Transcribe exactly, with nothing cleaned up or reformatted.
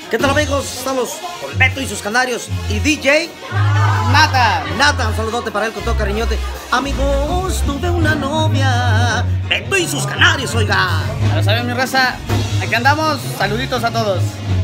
¿Qué tal, amigos? Estamos con Beto y sus canarios y D J Nata. Nata, un saludote para él con todo cariñote. Amigos, tuve una novia, Beto y sus canarios, oiga. Ya lo saben, mi raza. Aquí andamos. Saluditos a todos.